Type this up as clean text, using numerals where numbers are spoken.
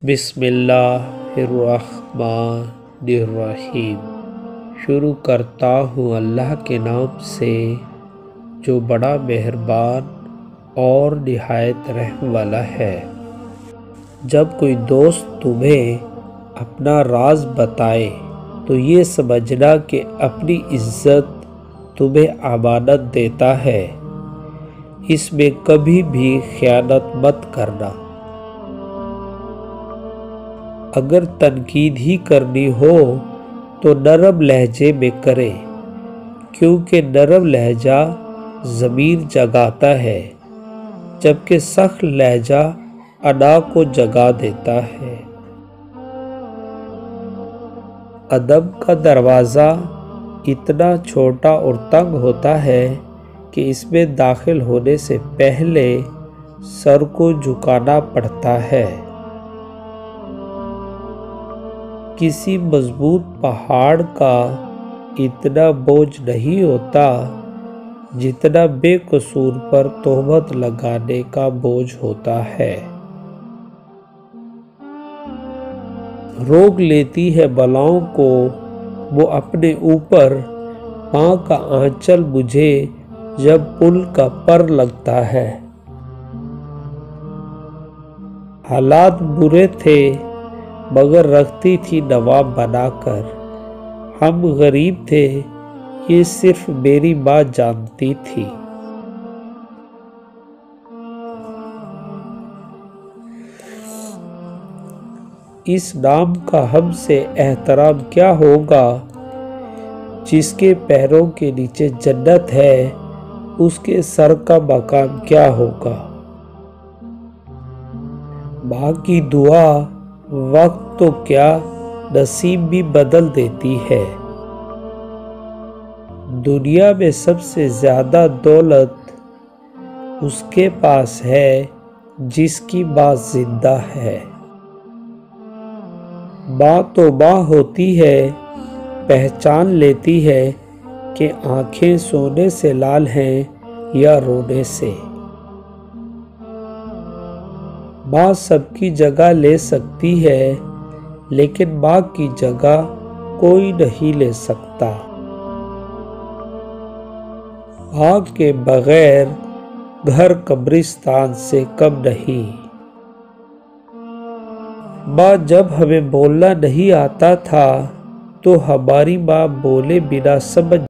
بسم اللہ الرحمن الرحیم۔ شروع کرتا ہوں اللہ کے نام سے جو بڑا مہربان اور نہایت رحم والا ہے۔ جب کوئی دوست تمہیں اپنا راز بتائے تو یہ سمجھنا کہ اپنی عزت تمہیں امانت دیتا ہے، اس میں کبھی بھی خیانت مت کرنا۔ اگر تنقید ہی کرنی ہو تو نرم لہجے میں کرے، کیونکہ نرم لہجہ ضمیر جگاتا ہے، جبکہ سخت لہجہ انا کو جگا دیتا ہے۔ ادب کا دروازہ اتنا چھوٹا اور تنگ ہوتا ہے کہ اس میں داخل ہونے سے پہلے سر کو جھکانا پڑتا ہے۔ کسی مضبوط پہاڑ کا اتنا بوجھ نہیں ہوتا جتنا بے قصور پر تہمت لگانے کا بوجھ ہوتا ہے۔ روک لیتی ہے بلاؤں کو وہ اپنے اوپر، ماں کا آنچل مجھے جب پل کا پر لگتا ہے۔ حالات برے تھے مگر رکھتی تھی نواب بنا کر، ہم غریب تھے یہ صرف میری ماں جانتی تھی۔ اس نام کا ہم سے احترام کیا ہوگا، جس کے پیروں کے نیچے جنت ہے اس کے سر کا مقام کیا ہوگا۔ ماں کی دعا وقت تو کیا نصیب بھی بدل دیتی ہے۔ دنیا میں سب سے زیادہ دولت اس کے پاس ہے جس کی ماں زندہ ہے۔ ماں تو ماں ہوتی ہے، پہچان لیتی ہے کہ آنکھیں سونے سے لال ہیں یا رونے سے۔ ماں سب کی جگہ لے سکتی ہے لیکن ماں کی جگہ کوئی نہیں لے سکتا۔ ماں کے بغیر گھر قبرستان سے کم نہیں۔ ماں جب ہمیں بولنا نہیں آتا تھا تو ہماری ماں بولے بنا سمجھ